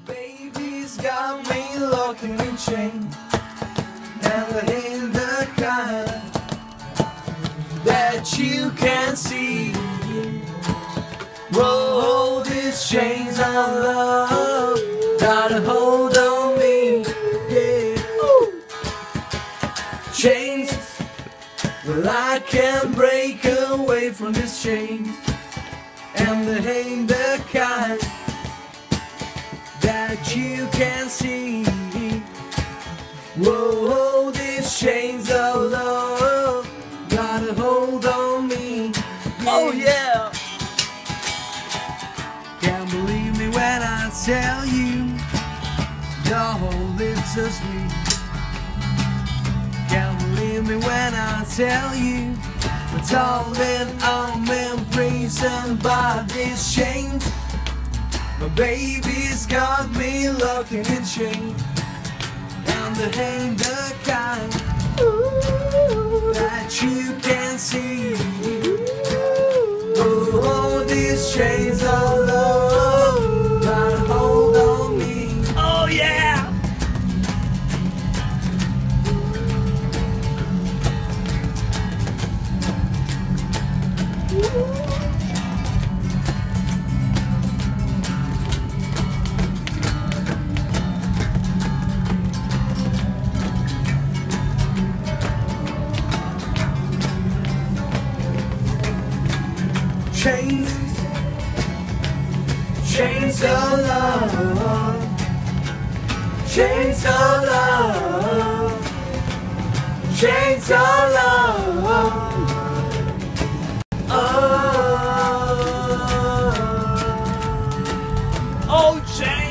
Baby's got me locked in chains, and I ain't the kind that you can see. Roll these chains of love, got a hold on me, yeah. Chains, well I can't break away from these chains, and they ain't the kind that you can see. Whoa, these chains of love got a hold on me, yeah. Oh yeah. Can't believe me when I tell you your whole lips are sweet. Can't believe me when I tell you, but darling, I'm imprisoned by these chains. My baby's got me locked in chains, and the ain't the kind that you can see. Oh, these chains of love got a hold on me. Oh yeah. Chains, chains of love, chains of love, chains of love. Oh, chains.